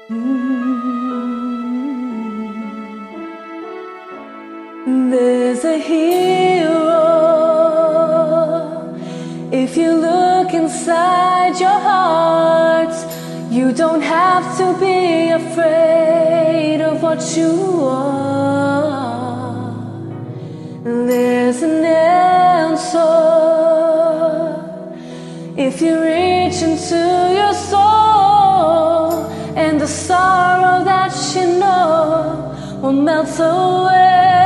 There's a hero if you look inside your heart. You don't have to be afraid of what you are. There's an answer if you reach into your soul, and the sorrow that you know will melt away.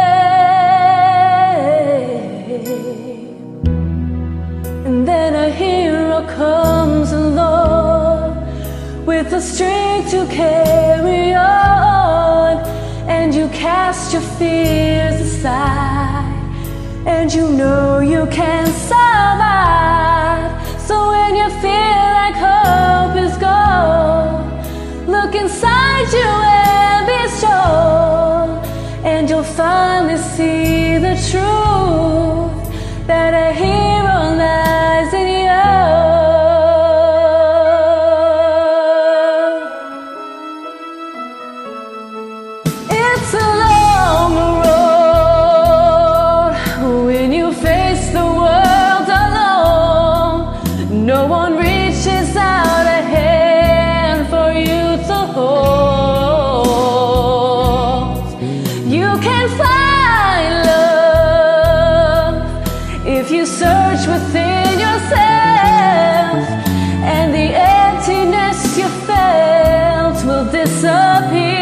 And then a hero comes along with the strength to carry on, and you cast your fears aside, and you know you can survive. So when you feel like hope is gone, look inside you and be strong, and you'll finally see the truth that a hero lies in you. It's a long road when you face the world alone. No one reaches out a hand for you to hold. You can find love if you search within yourself, and the emptiness you felt will disappear.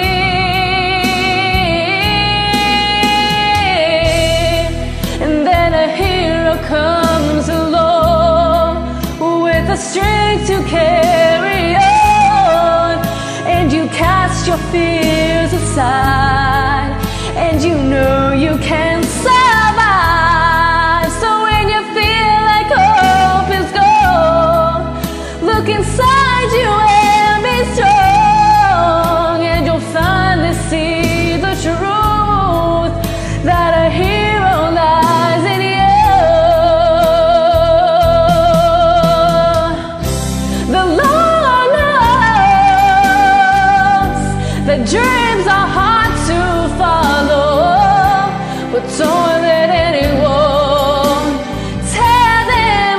And then a hero comes along with the strength to carry on, and you cast your fears aside, and you know you can survive. So when you feel like hope is gone, look inside you and be strong, and you'll finally see the truth that a hero lies in you. The Lord knows that dreams are hard to follow, but don't let anyone tear them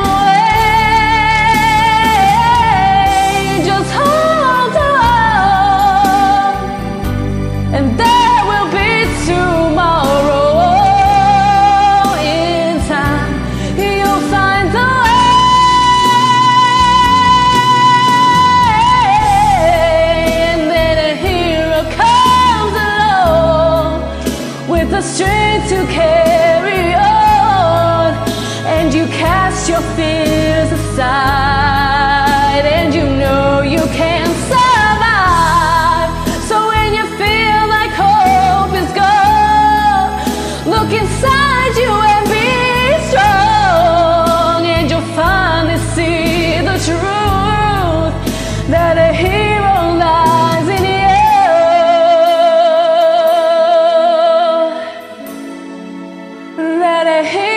away. Just hold on, and there will be tomorrow. In time, you'll find the way. And then a hero comes along with the strength to carry on, and you cast your fears aside, and you know you can survive. So when you feel like hope is gone, look inside you and be strong, and you'll finally see the truth that a hero lies in you. That a hero